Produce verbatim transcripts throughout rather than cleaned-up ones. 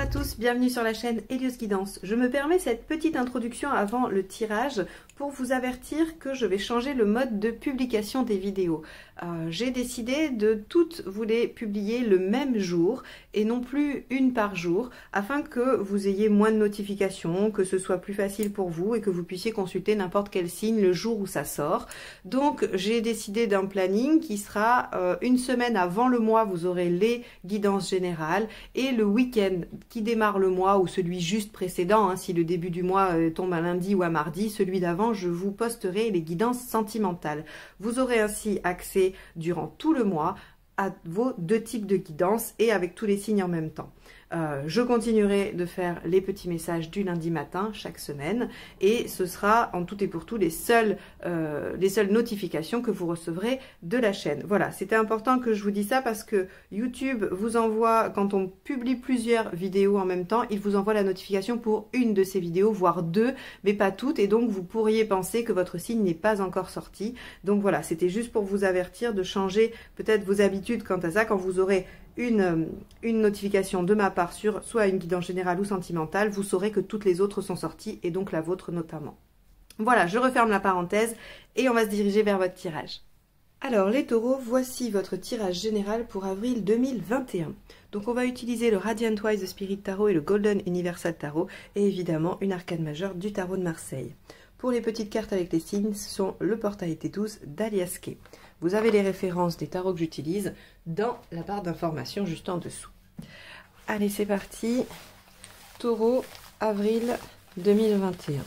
à tous, bienvenue sur la chaîne Hélios Guidance. Je me permets cette petite introduction avant le tirage pour vous avertir que je vais changer le mode de publication des vidéos. Euh, j'ai décidé de toutes vous les publier le même jour et non plus une par jour afin que vous ayez moins de notifications, que ce soit plus facile pour vous et que vous puissiez consulter n'importe quel signe le jour où ça sort. Donc j'ai décidé d'un planning qui sera euh, une semaine avant le mois, vous aurez les guidances générales et le week-end qui démarre le mois ou celui juste précédent, hein, si le début du mois euh, tombe à lundi ou à mardi, celui d'avant, je vous posterai les guidances sentimentales. Vous aurez ainsi accès durant tout le mois à vos deux types de guidances et avec tous les signes en même temps. Euh, je continuerai de faire les petits messages du lundi matin chaque semaine et ce sera en tout et pour tout les seules, euh, les seules notifications que vous recevrez de la chaîne. Voilà, c'était important que je vous dise ça parce que YouTube vous envoie, quand on publie plusieurs vidéos en même temps, il vous envoie la notification pour une de ces vidéos, voire deux, mais pas toutes, et donc vous pourriez penser que votre signe n'est pas encore sorti. Donc voilà, c'était juste pour vous avertir de changer peut-être vos habitudes quant à ça quand vous aurez Une, une notification de ma part sur soit une guidance générale ou sentimentale, vous saurez que toutes les autres sont sorties et donc la vôtre notamment. Voilà, je referme la parenthèse et on va se diriger vers votre tirage. Alors les taureaux, voici votre tirage général pour avril deux mille vingt et un. Donc on va utiliser le Radiant Wise de Spirit Tarot et le Golden Universal Tarot et évidemment une arcane majeure du tarot de Marseille. Pour les petites cartes avec les signes, ce sont le portail T douze d'Alias Kay. Vous avez les références des tarots que j'utilise dans la barre d'informations juste en dessous. Allez, c'est parti. Taureau, avril deux mille vingt et un.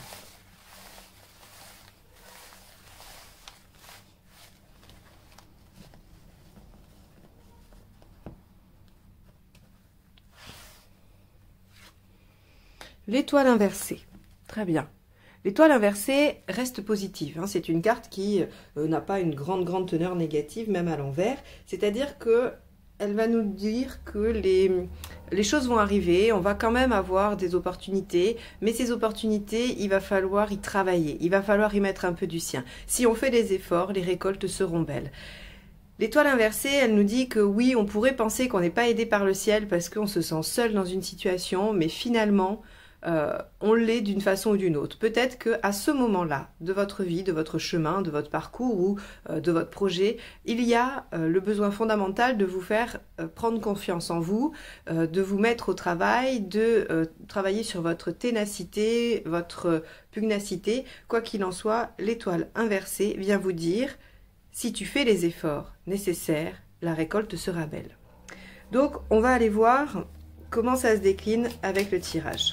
L'étoile inversée. Très bien. L'étoile inversée reste positive, hein. C'est une carte qui euh, n'a pas une grande grande teneur négative, même à l'envers. C'est-à-dire que elle va nous dire que les, les choses vont arriver, on va quand même avoir des opportunités, mais ces opportunités, il va falloir y travailler, il va falloir y mettre un peu du sien. Si on fait des efforts, les récoltes seront belles. L'étoile inversée, elle nous dit que oui, on pourrait penser qu'on n'est pas aidé par le ciel parce qu'on se sent seul dans une situation, mais finalement, Euh, on l'est d'une façon ou d'une autre. Peut-être qu'à ce moment-là de votre vie, de votre chemin, de votre parcours ou euh, de votre projet, il y a euh, le besoin fondamental de vous faire euh, prendre confiance en vous, euh, de vous mettre au travail, de euh, travailler sur votre ténacité, votre pugnacité. Quoi qu'il en soit, l'étoile inversée vient vous dire, si tu fais les efforts nécessaires, la récolte sera belle. Donc, on va aller voir comment ça se décline avec le tirage.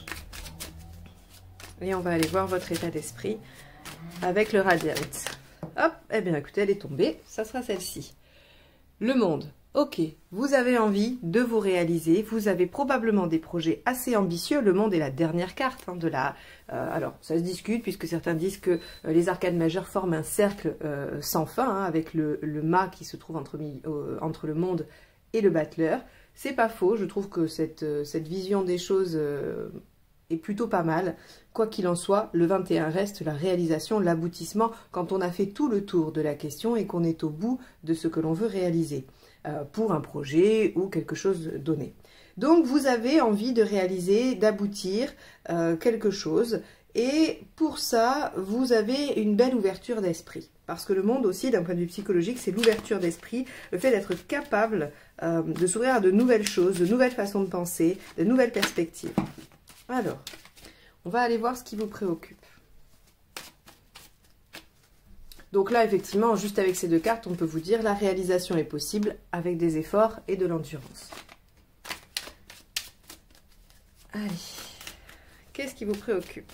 Et on va aller voir votre état d'esprit avec le Radiant. Hop, eh bien écoutez, elle est tombée, ça sera celle-ci. Le monde, ok, vous avez envie de vous réaliser, vous avez probablement des projets assez ambitieux. Le monde est la dernière carte hein, de la... Euh, alors, ça se discute puisque certains disent que euh, les arcanes majeures forment un cercle euh, sans fin, hein, avec le, le mât qui se trouve entre, euh, entre le monde et le battleur. C'est pas faux, je trouve que cette, euh, cette vision des choses... Euh, est plutôt pas mal. Quoi qu'il en soit, le vingt et un reste la réalisation, l'aboutissement, quand on a fait tout le tour de la question et qu'on est au bout de ce que l'on veut réaliser euh, pour un projet ou quelque chose donné. Donc vous avez envie de réaliser, d'aboutir euh, quelque chose et pour ça, vous avez une belle ouverture d'esprit. Parce que le monde aussi, d'un point de vue psychologique, c'est l'ouverture d'esprit, le fait d'être capable euh, de s'ouvrir à de nouvelles choses, de nouvelles façons de penser, de nouvelles perspectives. Alors, on va aller voir ce qui vous préoccupe. Donc là, effectivement, juste avec ces deux cartes, on peut vous dire la réalisation est possible avec des efforts et de l'endurance. Allez, qu'est-ce qui vous préoccupe?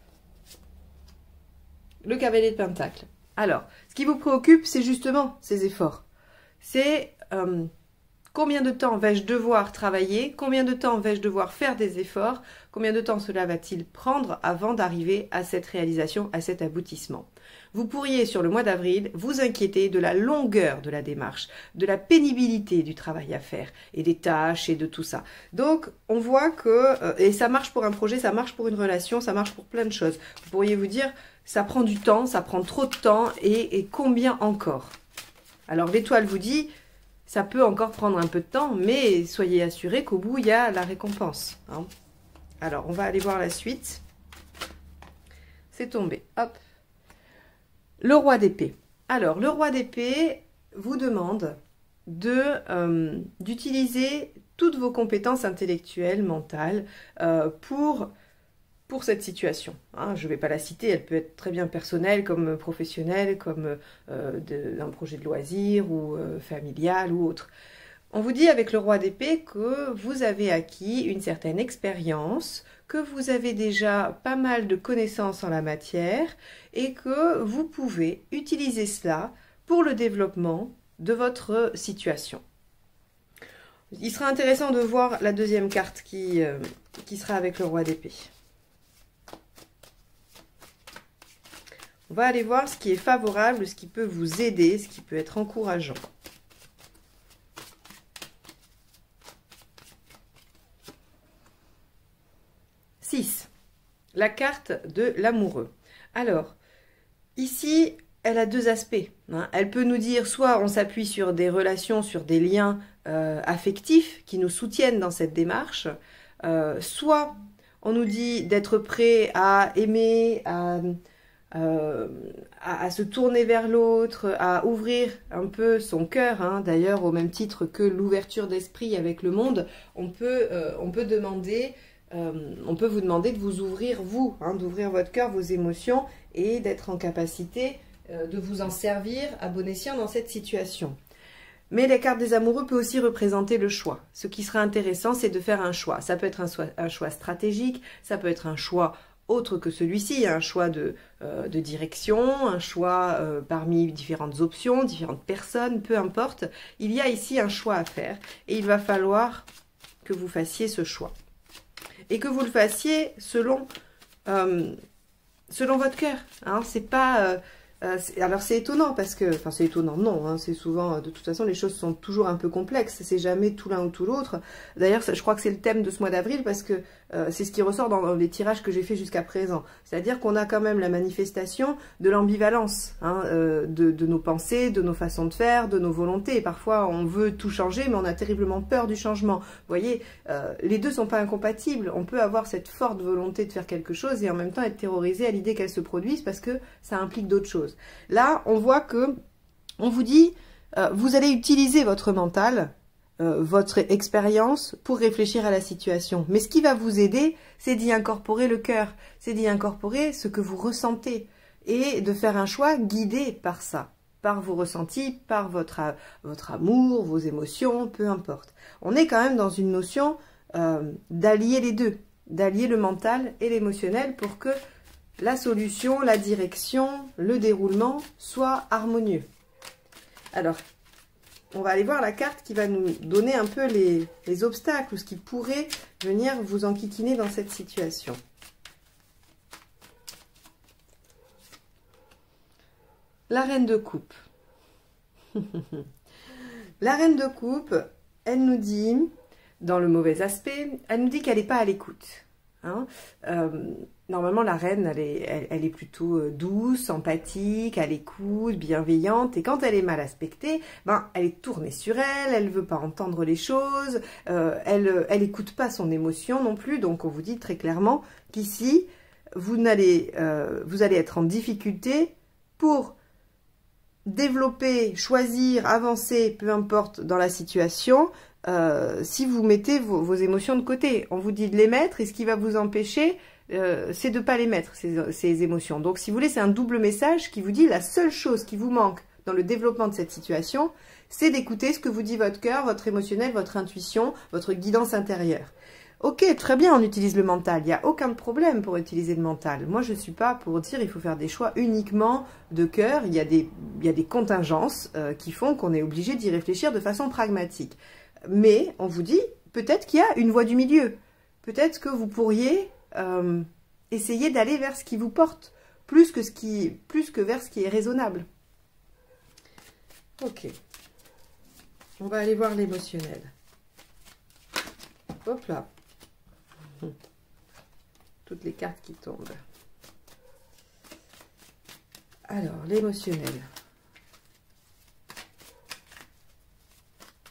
Le cavalier de Pentacle. Alors, ce qui vous préoccupe, c'est justement ces efforts. C'est... Euh, Combien de temps vais-je devoir travailler? Combien de temps vais-je devoir faire des efforts? Combien de temps cela va-t-il prendre avant d'arriver à cette réalisation, à cet aboutissement? Vous pourriez, sur le mois d'avril, vous inquiéter de la longueur de la démarche, de la pénibilité du travail à faire, et des tâches et de tout ça. Donc, on voit que, euh, et ça marche pour un projet, ça marche pour une relation, ça marche pour plein de choses. Vous pourriez vous dire, ça prend du temps, ça prend trop de temps, et, et combien encore? Alors, l'étoile vous dit... Ça peut encore prendre un peu de temps, mais soyez assurés qu'au bout, il y a la récompense. Hein. Alors, on va aller voir la suite. C'est tombé. Hop. Le roi d'épée. Alors, le roi d'épée vous demande de euh, d'utiliser toutes vos compétences intellectuelles, mentales, euh, pour, pour cette situation. Hein, je ne vais pas la citer, elle peut être très bien personnelle, comme professionnelle, comme euh, de, un projet de loisir, ou euh, familial, ou autre. On vous dit avec le roi d'épée que vous avez acquis une certaine expérience, que vous avez déjà pas mal de connaissances en la matière, et que vous pouvez utiliser cela pour le développement de votre situation. Il sera intéressant de voir la deuxième carte qui, euh, qui sera avec le roi d'épée. On va aller voir ce qui est favorable, ce qui peut vous aider, ce qui peut être encourageant. six. La carte de l'amoureux. Alors, ici, elle a deux aspects. Hein. Elle peut nous dire, soit on s'appuie sur des relations, sur des liens euh, affectifs qui nous soutiennent dans cette démarche, euh, soit on nous dit d'être prêt à aimer, à, euh, à, à se tourner vers l'autre, à ouvrir un peu son cœur. Hein. D'ailleurs, au même titre que l'ouverture d'esprit avec le monde, on peut, euh, on peut demander... Euh, on peut vous demander de vous ouvrir, vous, hein, d'ouvrir votre cœur, vos émotions, et d'être en capacité euh, de vous en servir à bon escient dans cette situation. Mais la carte des amoureux peut aussi représenter le choix. Ce qui sera intéressant, c'est de faire un choix. Ça peut être un choix, un choix stratégique, ça peut être un choix autre que celui-ci, un choix de, euh, de direction, un choix euh, parmi différentes options, différentes personnes, peu importe. Il y a ici un choix à faire, et il va falloir que vous fassiez ce choix. Et que vous le fassiez selon, euh, selon votre cœur. Hein. C'est pas, euh, euh, alors c'est étonnant parce que, enfin c'est étonnant, non, hein, c'est souvent, de toute façon les choses sont toujours un peu complexes, c'est jamais tout l'un ou tout l'autre. D'ailleurs je crois que c'est le thème de ce mois d'avril parce que euh, c'est ce qui ressort dans les tirages que j'ai fait jusqu'à présent. C'est-à-dire qu'on a quand même la manifestation de l'ambivalence, hein, euh, de, de nos pensées, de nos façons de faire, de nos volontés. Et parfois on veut tout changer mais on a terriblement peur du changement. Vous voyez, euh, les deux sont pas incompatibles. On peut avoir cette forte volonté de faire quelque chose et en même temps être terrorisé à l'idée qu'elle se produise parce que ça implique d'autres choses. Là, on voit que on vous dit, euh, vous allez utiliser votre mental, euh, votre expérience pour réfléchir à la situation. Mais ce qui va vous aider, c'est d'y incorporer le cœur, c'est d'y incorporer ce que vous ressentez et de faire un choix guidé par ça, par vos ressentis, par votre, votre amour, vos émotions, peu importe. On est quand même dans une notion euh, d'allier les deux, d'allier le mental et l'émotionnel pour que la solution, la direction, le déroulement soit harmonieux. Alors, on va aller voir la carte qui va nous donner un peu les, les obstacles ou ce qui pourrait venir vous enquiquiner dans cette situation. La reine de coupe. La reine de coupe, elle nous dit, dans le mauvais aspect, elle nous dit qu'elle n'est pas à l'écoute. Hein, euh, normalement, la reine, elle est, elle, elle est plutôt douce, empathique, à l'écoute, bienveillante. Et quand elle est mal aspectée, ben, elle est tournée sur elle, elle ne veut pas entendre les choses, euh, elle elle écoute pas son émotion non plus. Donc, on vous dit très clairement qu'ici, vous, n'allez, euh, vous allez être en difficulté pour développer, choisir, avancer, peu importe dans la situation, Euh, si vous mettez vos, vos émotions de côté. On vous dit de les mettre et ce qui va vous empêcher, euh, c'est de ne pas les mettre, ces, ces émotions. Donc, si vous voulez, c'est un double message qui vous dit la seule chose qui vous manque dans le développement de cette situation, c'est d'écouter ce que vous dit votre cœur, votre émotionnel, votre intuition, votre guidance intérieure. Ok, très bien, on utilise le mental. Il n'y a aucun problème pour utiliser le mental. Moi, je ne suis pas pour dire il faut faire des choix uniquement de cœur. Il y a des, il y a des contingences euh, qui font qu'on est obligé d'y réfléchir de façon pragmatique. Mais on vous dit, peut-être qu'il y a une voie du milieu. Peut-être que vous pourriez euh, essayer d'aller vers ce qui vous porte, plus que, ce qui, plus que vers ce qui est raisonnable. Ok. On va aller voir l'émotionnel. Hop là. Toutes les cartes qui tombent. Alors, l'émotionnel.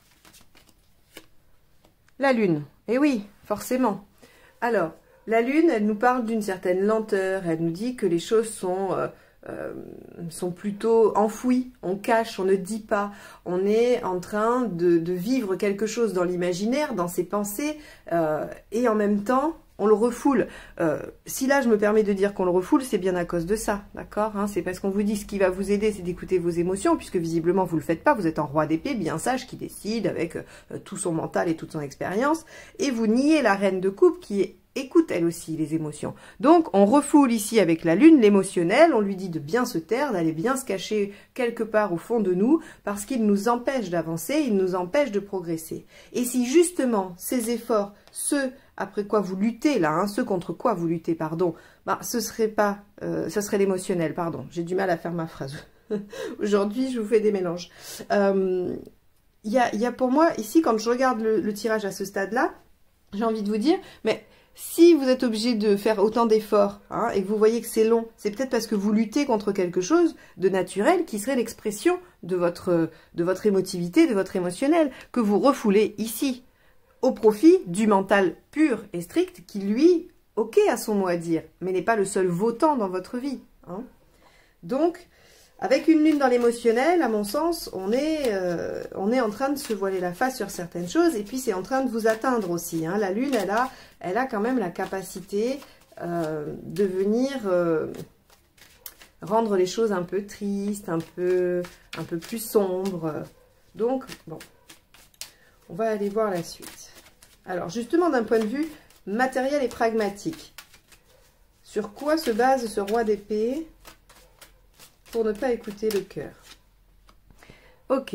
La lune. Eh oui, forcément. Alors, la lune, elle nous parle d'une certaine lenteur. Elle nous dit que les choses sont, euh, euh, sont plutôt enfouies. On cache, on ne dit pas. On est en train de, de vivre quelque chose dans l'imaginaire, dans ses pensées. Euh, et en même temps, on le refoule. Euh, si là, je me permets de dire qu'on le refoule, c'est bien à cause de ça, d'accord, hein? C'est parce qu'on vous dit ce qui va vous aider, c'est d'écouter vos émotions, puisque visiblement, vous ne le faites pas. Vous êtes en roi d'épée, bien sage, qui décide avec euh, tout son mental et toute son expérience. Et vous niez la reine de coupe qui écoute, elle aussi, les émotions. Donc, on refoule ici avec la lune l'émotionnel. On lui dit de bien se taire, d'aller bien se cacher quelque part au fond de nous, parce qu'il nous empêche d'avancer, il nous empêche de progresser. Et si justement, ces efforts, ceux après quoi vous luttez là, hein, ce contre quoi vous luttez, pardon, bah, ce serait pas, euh, ce serait l'émotionnel, pardon, j'ai du mal à faire ma phrase. Aujourd'hui, je vous fais des mélanges. Euh, Il y a, y a pour moi, ici, quand je regarde le, le tirage à ce stade-là, j'ai envie de vous dire, mais si vous êtes obligé de faire autant d'efforts, hein, et que vous voyez que c'est long, c'est peut-être parce que vous luttez contre quelque chose de naturel qui serait l'expression de votre, de votre émotivité, de votre émotionnel, que vous refoulez ici, au profit du mental pur et strict qui, lui, ok, a son mot à dire, mais n'est pas le seul votant dans votre vie. Hein. Donc, avec une lune dans l'émotionnel, à mon sens, on est, euh, on est en train de se voiler la face sur certaines choses, et puis c'est en train de vous atteindre aussi. Hein. La lune, elle a, elle a quand même la capacité euh, de venir euh, rendre les choses un peu tristes, un peu, un peu plus sombres. Donc, bon, on va aller voir la suite. Alors, justement, d'un point de vue matériel et pragmatique, sur quoi se base ce roi d'épée pour ne pas écouter le cœur? Ok.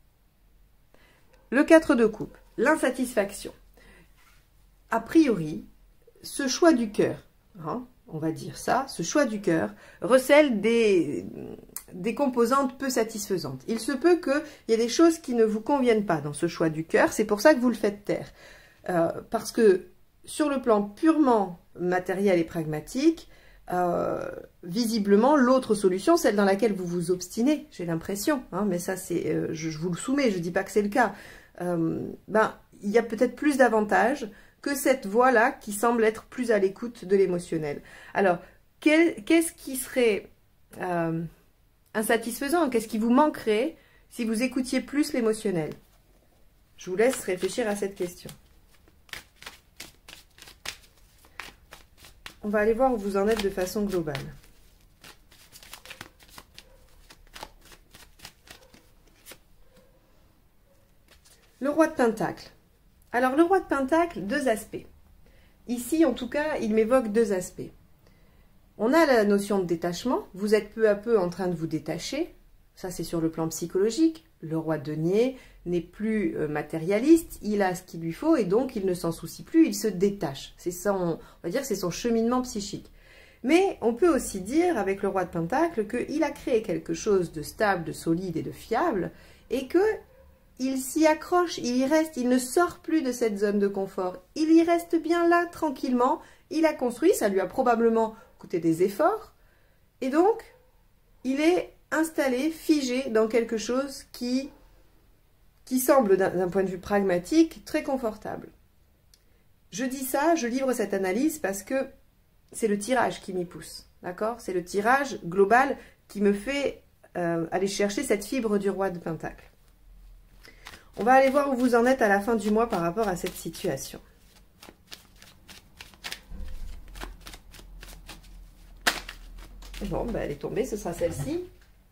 Le quatre de coupe, l'insatisfaction. A priori, ce choix du cœur, hein, on va dire ça, ce choix du cœur recèle des, des composantes peu satisfaisantes. Il se peut qu'il y ait des choses qui ne vous conviennent pas dans ce choix du cœur, c'est pour ça que vous le faites taire. Euh, parce que sur le plan purement matériel et pragmatique, euh, visiblement, l'autre solution, celle dans laquelle vous vous obstinez, j'ai l'impression, hein, mais ça, c'est, euh, je, je vous le soumets, je ne dis pas que c'est le cas, euh, ben, il y a peut-être plus d'avantages que cette voie-là qui semble être plus à l'écoute de l'émotionnel. Alors, qu'est-ce qui serait euh, insatisfaisant? Qu'est-ce qui vous manquerait si vous écoutiez plus l'émotionnel? Je vous laisse réfléchir à cette question. On va aller voir où vous en êtes de façon globale. Le roi de Pentacle. Alors, le roi de Pentacle, deux aspects. Ici, en tout cas, il m'évoque deux aspects. On a la notion de détachement. Vous êtes peu à peu en train de vous détacher. Ça, c'est sur le plan psychologique. Le roi de denier n'est plus matérialiste. Il a ce qu'il lui faut et donc, il ne s'en soucie plus. Il se détache. C'est son, on va dire, c'est son cheminement psychique. Mais on peut aussi dire, avec le roi de Pentacle, qu'il a créé quelque chose de stable, de solide et de fiable et que il s'y accroche, il y reste, il ne sort plus de cette zone de confort. Il y reste bien là, tranquillement. Il a construit, ça lui a probablement coûté des efforts. Et donc, il est installé, figé dans quelque chose qui, qui semble, d'un point de vue pragmatique, très confortable. Je dis ça, je livre cette analyse parce que c'est le tirage qui m'y pousse. D'accord? C'est le tirage global qui me fait euh, aller chercher cette fibre du roi de Pentacle. On va aller voir où vous en êtes à la fin du mois par rapport à cette situation. Bon, ben elle est tombée, ce sera celle-ci.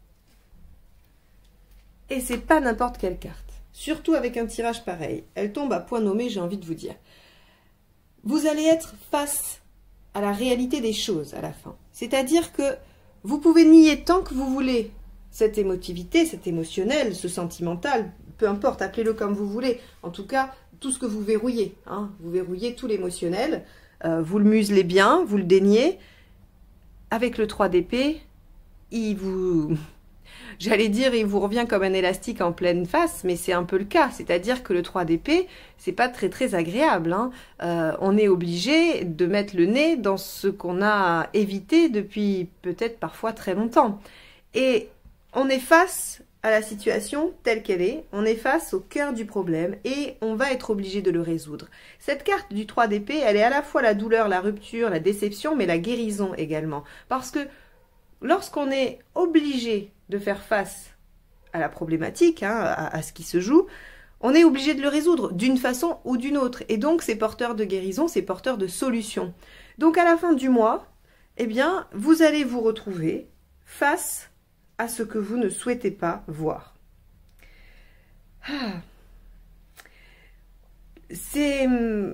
Et c'est pas n'importe quelle carte. Surtout avec un tirage pareil. Elle tombe à point nommé, j'ai envie de vous dire. Vous allez être face à la réalité des choses à la fin. C'est-à-dire que vous pouvez nier tant que vous voulez cette émotivité, cet émotionnel, ce sentimental, peu importe, appelez-le comme vous voulez. En tout cas, tout ce que vous verrouillez. Hein, vous verrouillez tout l'émotionnel. Euh, vous le muselez bien, vous le déniez. Avec le trois d'épée, il vous... J'allais dire, il vous revient comme un élastique en pleine face, mais c'est un peu le cas. C'est-à-dire que le trois d'épée, c'est pas très très agréable. Hein. Euh, on est obligé de mettre le nez dans ce qu'on a évité depuis peut-être parfois très longtemps. Et on est face à la situation telle qu'elle est, on est face au cœur du problème et on va être obligé de le résoudre. Cette carte du trois d'épée, elle est à la fois la douleur, la rupture, la déception, mais la guérison également. Parce que lorsqu'on est obligé de faire face à la problématique, hein, à, à ce qui se joue, on est obligé de le résoudre d'une façon ou d'une autre. Et donc, c'est porteur de guérison, c'est porteur de solution. Donc, à la fin du mois, eh bien, vous allez vous retrouver face à ce que vous ne souhaitez pas voir. Ah. C'est... Vous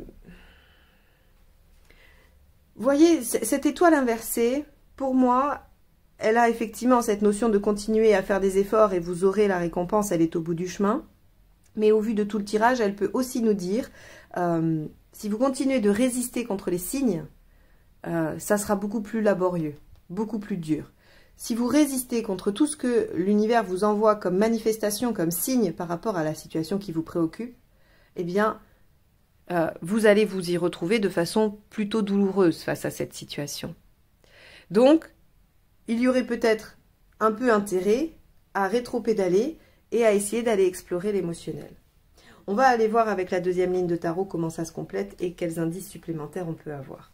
voyez, cette étoile inversée, pour moi, elle a effectivement cette notion de continuer à faire des efforts et vous aurez la récompense, elle est au bout du chemin. Mais au vu de tout le tirage, elle peut aussi nous dire, euh, si vous continuez de résister contre les signes, euh, ça sera beaucoup plus laborieux, beaucoup plus dur. Si vous résistez contre tout ce que l'univers vous envoie comme manifestation, comme signe par rapport à la situation qui vous préoccupe, eh bien, euh, vous allez vous y retrouver de façon plutôt douloureuse face à cette situation. Donc, il y aurait peut-être un peu intérêt à rétro-pédaler et à essayer d'aller explorer l'émotionnel. On va aller voir avec la deuxième ligne de tarot comment ça se complète et quels indices supplémentaires on peut avoir.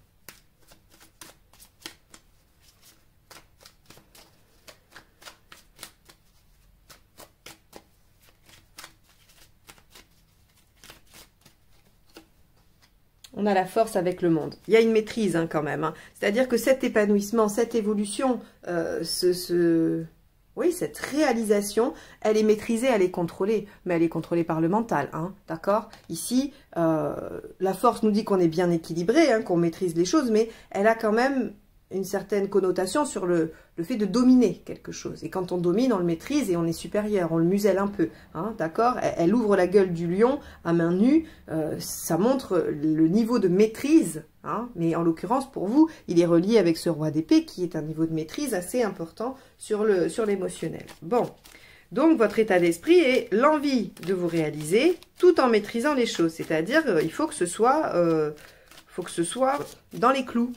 On a la force avec le monde. Il y a une maîtrise hein, quand même. Hein. C'est-à-dire que cet épanouissement, cette évolution, euh, ce, ce... oui, cette réalisation, elle est maîtrisée, elle est contrôlée. Mais elle est contrôlée par le mental, hein, d'accord? Ici, euh, la force nous dit qu'on est bien équilibré, hein, qu'on maîtrise les choses, mais elle a quand même une certaine connotation sur le, le fait de dominer quelque chose. Et quand on domine, on le maîtrise et on est supérieur, on le muselle un peu, hein, d'accord? elle, elle ouvre la gueule du lion à main nue, euh, ça montre le niveau de maîtrise, hein, mais en l'occurrence, pour vous, il est relié avec ce roi d'épée qui est un niveau de maîtrise assez important sur le, sur l'émotionnel. Bon, donc votre état d'esprit est l'envie de vous réaliser tout en maîtrisant les choses, c'est-à-dire euh, il faut que ce soit, euh, faut que ce soit dans les clous.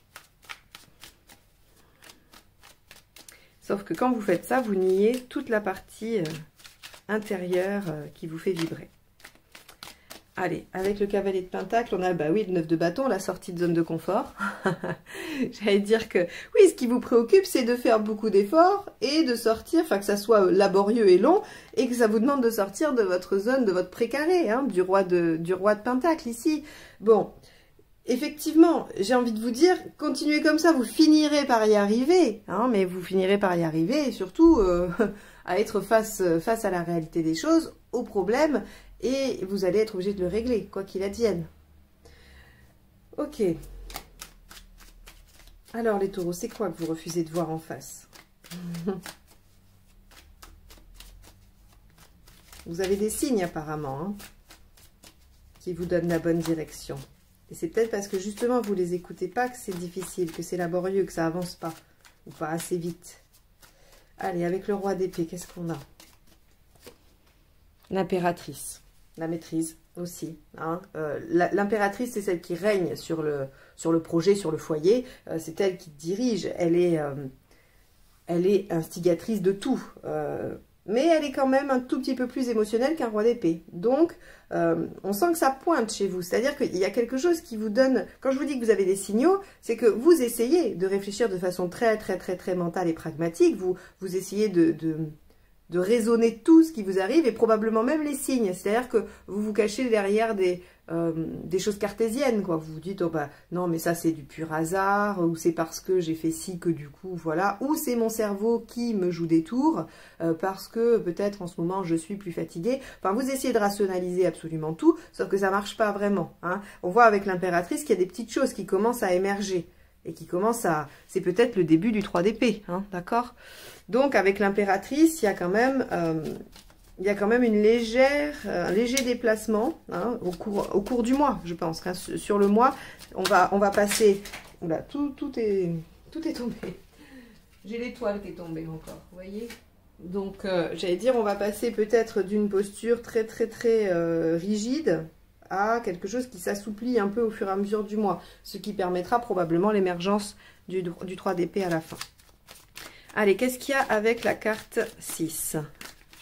Sauf que quand vous faites ça, vous niez toute la partie euh, intérieure euh, qui vous fait vibrer. Allez, avec le cavalier de pentacle, on a bah oui, le neuf de bâton, la sortie de zone de confort. J'allais dire que oui, ce qui vous préoccupe, c'est de faire beaucoup d'efforts et de sortir, enfin que ça soit laborieux et long, et que ça vous demande de sortir de votre zone, de votre précaré, hein, du roi de, du roi de pentacle ici. Bon, effectivement, j'ai envie de vous dire, continuez comme ça, vous finirez par y arriver, hein, mais vous finirez par y arriver et surtout euh, à être face, face à la réalité des choses, aux problèmes, et vous allez être obligé de le régler, quoi qu'il advienne. Ok. Alors les taureaux, c'est quoi que vous refusez de voir en face? Vous avez des signes apparemment, hein, qui vous donnent la bonne direction. Et c'est peut-être parce que justement vous les écoutez pas que c'est difficile, que c'est laborieux, que ça avance pas, ou pas assez vite. Allez, avec le roi d'épée, qu'est-ce qu'on a? L'impératrice, la maîtrise aussi. Hein. Euh, L'impératrice, c'est celle qui règne sur le, sur le projet, sur le foyer. Euh, c'est elle qui dirige, elle est, euh, elle est instigatrice de tout. Euh, mais elle est quand même un tout petit peu plus émotionnelle qu'un roi d'épée. Donc, euh, on sent que ça pointe chez vous. C'est-à-dire qu'il y a quelque chose qui vous donne... Quand je vous dis que vous avez des signaux, c'est que vous essayez de réfléchir de façon très, très, très, très mentale et pragmatique. Vous, vous essayez de... de de raisonner tout ce qui vous arrive et probablement même les signes. C'est-à-dire que vous vous cachez derrière des, euh, des choses cartésiennes, quoi. Vous vous dites, oh bah non, mais ça c'est du pur hasard, ou c'est parce que j'ai fait ci que du coup, voilà. Ou c'est mon cerveau qui me joue des tours, euh, parce que peut-être en ce moment je suis plus fatiguée. Enfin, vous essayez de rationaliser absolument tout, sauf que ça marche pas vraiment. Hein. On voit avec l'impératrice qu'il y a des petites choses qui commencent à émerger. Et qui commence à... C'est peut-être le début du trois d'épée, hein, d'accord? Donc, avec l'impératrice, il y a quand même... Euh, il y a quand même une légère, euh, un léger déplacement hein, au, cours, au cours du mois, je pense. Hein, sur le mois, on va, on va passer... Oula, tout, tout, est, tout est tombé. J'ai l'étoile qui est tombée encore, vous voyez? Donc, euh, j'allais dire, on va passer peut-être d'une posture très, très, très euh, rigide... à quelque chose qui s'assouplit un peu au fur et à mesure du mois, ce qui permettra probablement l'émergence du, du trois d'épée à la fin. Allez, qu'est-ce qu'il y a avec la carte six?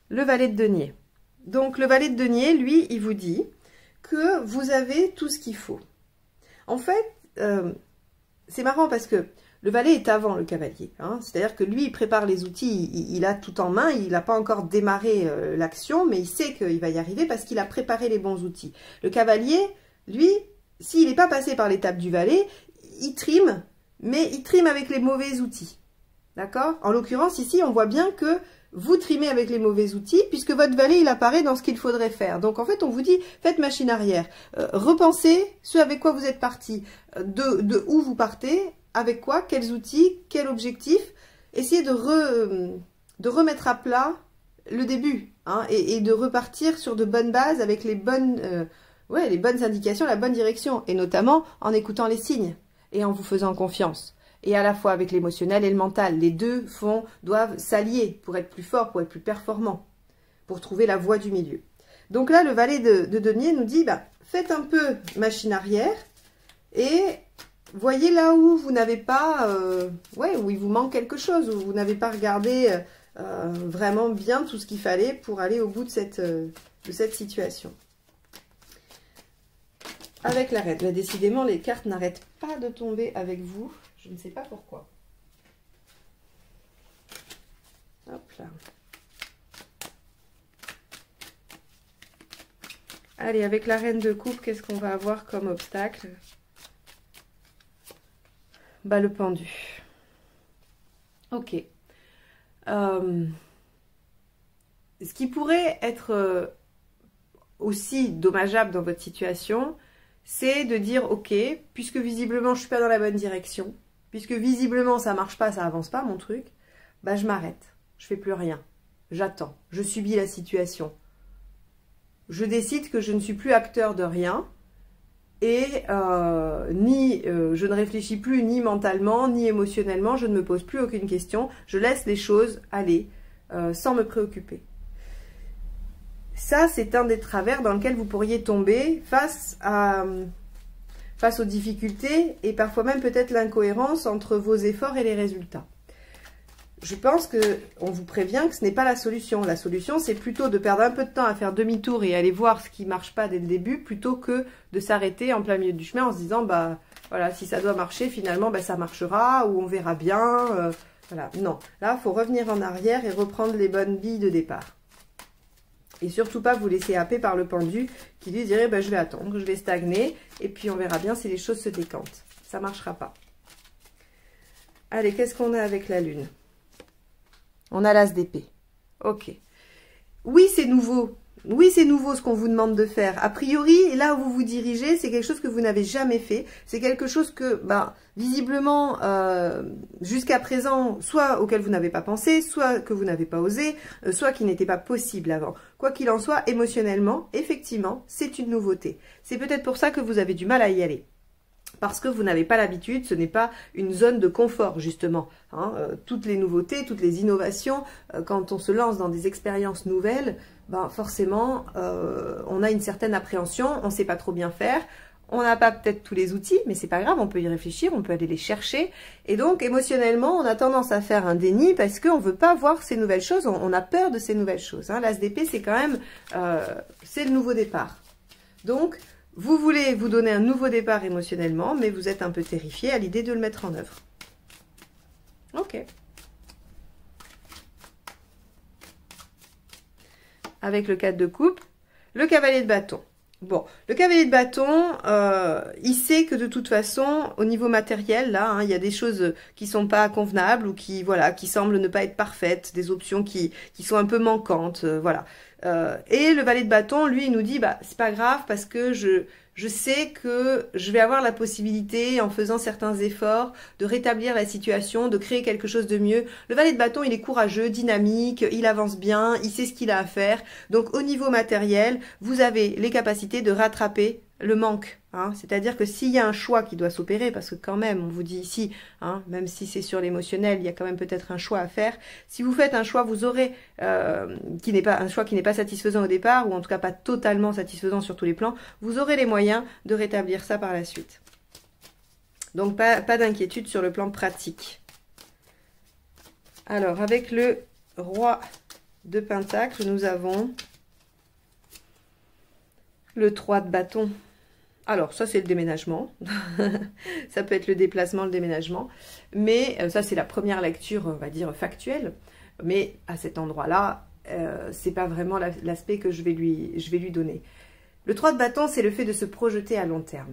le valet de denier. Donc le valet de denier, lui, il vous dit que vous avez tout ce qu'il faut. En fait, euh, c'est marrant parce que le valet est avant le cavalier. Hein, c'est-à-dire que lui, il prépare les outils, il, il a tout en main, il n'a pas encore démarré euh, l'action, mais il sait qu'il va y arriver parce qu'il a préparé les bons outils. Le cavalier, lui, s'il n'est pas passé par l'étape du valet, il trime, mais il trime avec les mauvais outils. D'accord? En l'occurrence, ici, on voit bien que vous trimez avec les mauvais outils, puisque votre valet, il apparaît dans ce qu'il faudrait faire. Donc, en fait, on vous dit, faites machine arrière. Euh, repensez ce avec quoi vous êtes parti, de, de où vous partez, avec quoi, quels outils, quel objectif. Essayez de, re, de remettre à plat le début, hein, et, et de repartir sur de bonnes bases avec les bonnes, euh, ouais, les bonnes indications, la bonne direction, et notamment en écoutant les signes et en vous faisant confiance. Et à la fois avec l'émotionnel et le mental. Les deux font, doivent s'allier pour être plus forts, pour être plus performants, pour trouver la voie du milieu. Donc là, le valet de, de denier nous dit, bah, faites un peu machine arrière et voyez là où vous n'avez pas, euh, ouais, où il vous manque quelque chose, où vous n'avez pas regardé euh, vraiment bien tout ce qu'il fallait pour aller au bout de cette, euh, de cette situation. Avec la reine, là, décidément, les cartes n'arrêtent pas de tomber avec vous. Je ne sais pas pourquoi. Hop là. Allez, avec la reine de coupe, qu'est-ce qu'on va avoir comme obstacle? Bah, le pendu. Ok. Euh, ce qui pourrait être euh, aussi dommageable dans votre situation, c'est de dire, ok, puisque visiblement je ne suis pas dans la bonne direction, puisque visiblement ça ne marche pas, ça avance pas mon truc, bah je m'arrête, je fais plus rien, j'attends, je subis la situation. Je décide que je ne suis plus acteur de rien, et euh, ni euh, je ne réfléchis plus ni mentalement, ni émotionnellement, je ne me pose plus aucune question, je laisse les choses aller euh, sans me préoccuper. Ça, c'est un des travers dans lequel vous pourriez tomber face à... face aux difficultés et parfois même peut-être l'incohérence entre vos efforts et les résultats. Je pense qu'on vous prévient que ce n'est pas la solution. La solution, c'est plutôt de perdre un peu de temps à faire demi-tour et aller voir ce qui ne marche pas dès le début, plutôt que de s'arrêter en plein milieu du chemin en se disant, bah voilà, si ça doit marcher, finalement, bah, ça marchera ou on verra bien. Euh, voilà, non. Là, il faut revenir en arrière et reprendre les bonnes billes de départ. Et surtout pas vous laisser happer par le pendu qui lui dirait, bah, je vais attendre, je vais stagner, et puis on verra bien si les choses se décantent. Ça ne marchera pas. Allez, qu'est-ce qu'on a avec la lune? On a l'as d'épée. Ok. Oui, c'est nouveau. Oui, c'est nouveau ce qu'on vous demande de faire. A priori, là où vous vous dirigez, c'est quelque chose que vous n'avez jamais fait. C'est quelque chose que, bah, visiblement, euh, jusqu'à présent, soit auquel vous n'avez pas pensé, soit que vous n'avez pas osé, euh, soit qui n'était pas possible avant. Quoi qu'il en soit, émotionnellement, effectivement, c'est une nouveauté. C'est peut-être pour ça que vous avez du mal à y aller. Parce que vous n'avez pas l'habitude, ce n'est pas une zone de confort, justement. Hein, euh, toutes les nouveautés, toutes les innovations, euh, quand on se lance dans des expériences nouvelles, ben forcément, euh, on a une certaine appréhension, on ne sait pas trop bien faire, on n'a pas peut-être tous les outils, mais c'est pas grave, on peut y réfléchir, on peut aller les chercher. Et donc, émotionnellement, on a tendance à faire un déni parce qu'on ne veut pas voir ces nouvelles choses, on, on a peur de ces nouvelles choses. Hein. L'as d'épée, c'est quand même, euh, c'est le nouveau départ. Donc, vous voulez vous donner un nouveau départ émotionnellement, mais vous êtes un peu terrifié à l'idée de le mettre en œuvre. Ok. Avec le quatre de coupe, le cavalier de bâton. Bon, le cavalier de bâton, euh, il sait que de toute façon, au niveau matériel, là, hein, il y a des choses qui sont pas convenables ou qui, voilà, qui semblent ne pas être parfaites, des options qui, qui sont un peu manquantes, euh, voilà. Euh, et le valet de bâton, lui, il nous dit, bah, c'est pas grave parce que je, je sais que je vais avoir la possibilité, en faisant certains efforts, de rétablir la situation, de créer quelque chose de mieux. Le valet de bâton, il est courageux, dynamique, il avance bien, il sait ce qu'il a à faire. Donc, au niveau matériel, vous avez les capacités de rattraper le manque. Hein. C'est-à-dire que s'il y a un choix qui doit s'opérer, parce que quand même, on vous dit ici, hein, même si c'est sur l'émotionnel, il y a quand même peut-être un choix à faire. Si vous faites un choix, vous aurez euh, qui n'est pas un choix qui n'est pas satisfaisant au départ, ou en tout cas pas totalement satisfaisant sur tous les plans, vous aurez les moyens de rétablir ça par la suite. Donc pas, pas d'inquiétude sur le plan pratique. Alors avec le roi de Pentacle, nous avons le trois de bâton. Alors, ça, c'est le déménagement. Ça peut être le déplacement, le déménagement. Mais euh, ça, c'est la première lecture, on va dire, factuelle. Mais à cet endroit-là, euh, c'est pas vraiment l'aspect que je vais, lui, je vais lui donner. Le trois de bâton, c'est le fait de se projeter à long terme.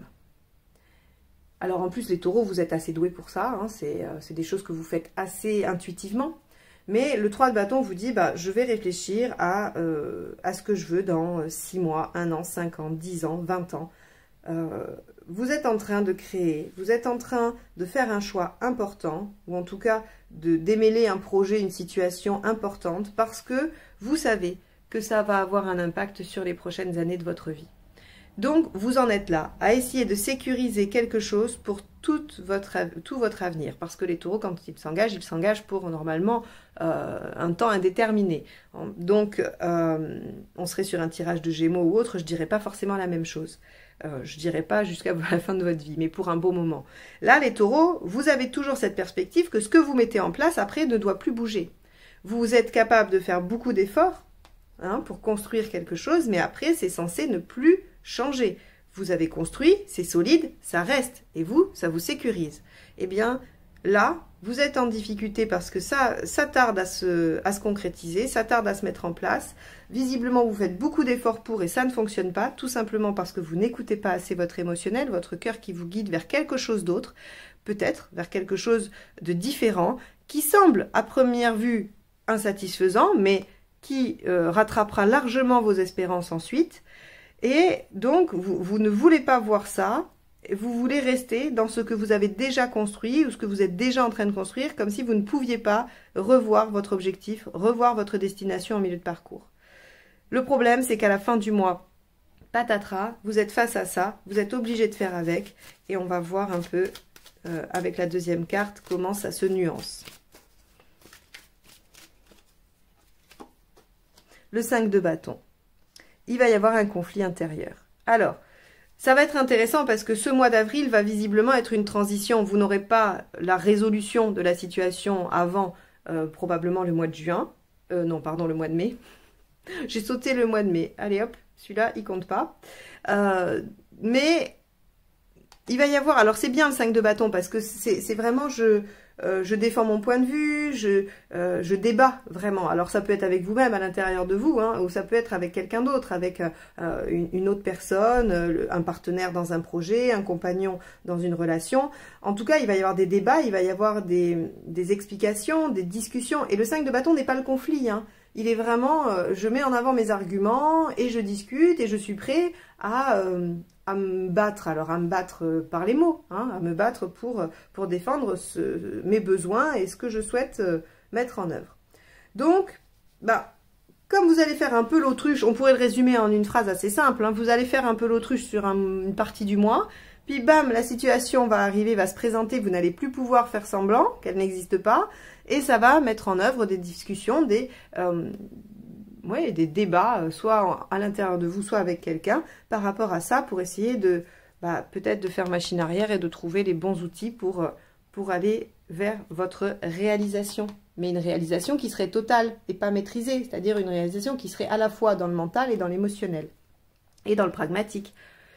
Alors, en plus, les taureaux, vous êtes assez doués pour ça. Hein, c'est euh, des choses que vous faites assez intuitivement. Mais le trois de bâton vous dit, bah, je vais réfléchir à, euh, à ce que je veux dans six mois, un an, cinq ans, dix ans, vingt ans. Euh, vous êtes en train de créer, vous êtes en train de faire un choix important, ou en tout cas de démêler un projet, une situation importante, parce que vous savez que ça va avoir un impact sur les prochaines années de votre vie. Donc, vous en êtes là, à essayer de sécuriser quelque chose pour toute votre, tout votre avenir. Parce que les taureaux, quand ils s'engagent, ils s'engagent pour normalement euh, un temps indéterminé. Donc, euh, on serait sur un tirage de Gémeaux ou autre, je ne dirais pas forcément la même chose. Euh, je ne dirais pas jusqu'à la fin de votre vie, mais pour un beau moment. Là, les taureaux, vous avez toujours cette perspective que ce que vous mettez en place, après, ne doit plus bouger. Vous êtes capable de faire beaucoup d'efforts hein, pour construire quelque chose, mais après, c'est censé ne plus changer. Vous avez construit, c'est solide, ça reste. Et vous, ça vous sécurise. Eh bien, là, vous êtes en difficulté parce que ça, ça tarde à se, à se concrétiser, ça tarde à se mettre en place. Visiblement, vous faites beaucoup d'efforts pour et ça ne fonctionne pas, tout simplement parce que vous n'écoutez pas assez votre émotionnel, votre cœur qui vous guide vers quelque chose d'autre, peut-être vers quelque chose de différent, qui semble à première vue insatisfaisant, mais qui euh, rattrapera largement vos espérances ensuite. Et donc, vous, vous ne voulez pas voir ça, vous voulez rester dans ce que vous avez déjà construit ou ce que vous êtes déjà en train de construire, comme si vous ne pouviez pas revoir votre objectif, revoir votre destination en milieu de parcours. Le problème, c'est qu'à la fin du mois, patatras, vous êtes face à ça, vous êtes obligé de faire avec, et on va voir un peu euh, avec la deuxième carte comment ça se nuance. Le cinq de bâton. Il va y avoir un conflit intérieur. Alors, ça va être intéressant parce que ce mois d'avril va visiblement être une transition. Vous n'aurez pas la résolution de la situation avant euh, probablement le mois de juin. Euh, non, pardon, le mois de mai. J'ai sauté le mois de mai. Allez hop, celui-là, il compte pas. Euh, mais il va y avoir... Alors, c'est bien le cinq de bâton parce que c'est vraiment... je Euh, je défends mon point de vue, je, euh, je débat vraiment. Alors ça peut être avec vous-même à l'intérieur de vous, hein, ou ça peut être avec quelqu'un d'autre, avec euh, une, une autre personne, euh, un partenaire dans un projet, un compagnon dans une relation. En tout cas, il va y avoir des débats, il va y avoir des, des explications, des discussions. Et le cinq de bâton n'est pas le conflit, hein. Il est vraiment, euh, je mets en avant mes arguments et je discute et je suis prêt à... Euh, à me battre, alors à me battre par les mots, hein, à me battre pour, pour défendre ce, mes besoins et ce que je souhaite mettre en œuvre. Donc, bah, comme vous allez faire un peu l'autruche, on pourrait le résumer en une phrase assez simple, hein, vous allez faire un peu l'autruche sur un, une partie du mois, puis bam, la situation va arriver, va se présenter, vous n'allez plus pouvoir faire semblant qu'elle n'existe pas, et ça va mettre en œuvre des discussions, des... Euh, Ouais, des débats, soit à l'intérieur de vous, soit avec quelqu'un, par rapport à ça, pour essayer de, bah, peut-être de faire machine arrière et de trouver les bons outils pour, pour aller vers votre réalisation. Mais une réalisation qui serait totale et pas maîtrisée, c'est-à-dire une réalisation qui serait à la fois dans le mental et dans l'émotionnel, et dans le pragmatique.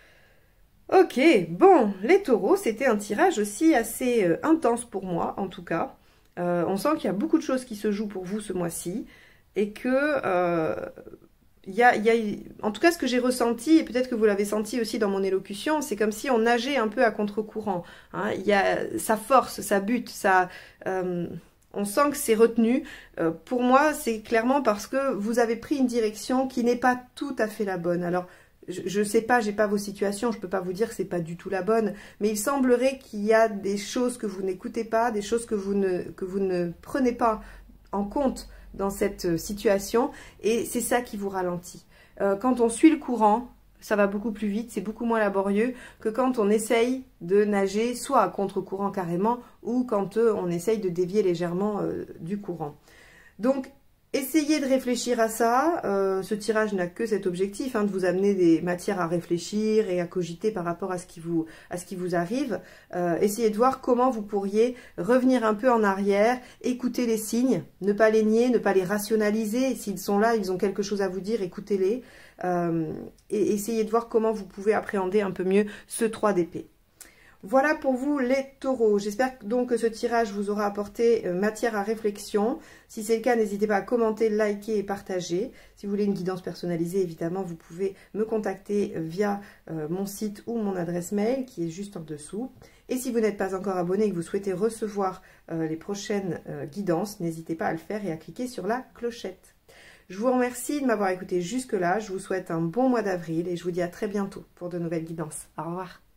Ok, bon, les taureaux, c'était un tirage aussi assez euh, intense pour moi, en tout cas. Euh, on sent qu'il y a beaucoup de choses qui se jouent pour vous ce mois-ci. Et que, euh, y a, y a, en tout cas, ce que j'ai ressenti, et peut-être que vous l'avez senti aussi dans mon élocution, c'est comme si on nageait un peu à contre-courant. Hein. Y a, ça force, ça bute, ça, euh, on sent que c'est retenu. Euh, pour moi, c'est clairement parce que vous avez pris une direction qui n'est pas tout à fait la bonne. Alors, je ne sais pas, j'ai pas vos situations, je ne peux pas vous dire que c'est pas du tout la bonne, mais il semblerait qu'il y a des choses que vous n'écoutez pas, des choses que vous ne, que vous ne prenez pas en compte dans cette situation, et c'est ça qui vous ralentit. Euh, quand on suit le courant, ça va beaucoup plus vite, c'est beaucoup moins laborieux que quand on essaye de nager soit à contre-courant carrément, ou quand euh, on essaye de dévier légèrement euh, du courant. Donc, Essayez de réfléchir à ça. Euh, ce tirage n'a que cet objectif, hein, de vous amener des matières à réfléchir et à cogiter par rapport à ce qui vous, à ce qui vous arrive. Euh, essayez de voir comment vous pourriez revenir un peu en arrière, écouter les signes, ne pas les nier, ne pas les rationaliser. S'ils sont là, ils ont quelque chose à vous dire, écoutez-les. Euh, et essayez de voir comment vous pouvez appréhender un peu mieux ce trois d'épée. Voilà pour vous les taureaux. J'espère donc que ce tirage vous aura apporté matière à réflexion. Si c'est le cas, n'hésitez pas à commenter, liker et partager. Si vous voulez une guidance personnalisée, évidemment, vous pouvez me contacter via mon site ou mon adresse mail qui est juste en dessous. Et si vous n'êtes pas encore abonné et que vous souhaitez recevoir les prochaines guidances, n'hésitez pas à le faire et à cliquer sur la clochette. Je vous remercie de m'avoir écouté jusque-là. Je vous souhaite un bon mois d'avril et je vous dis à très bientôt pour de nouvelles guidances. Au revoir.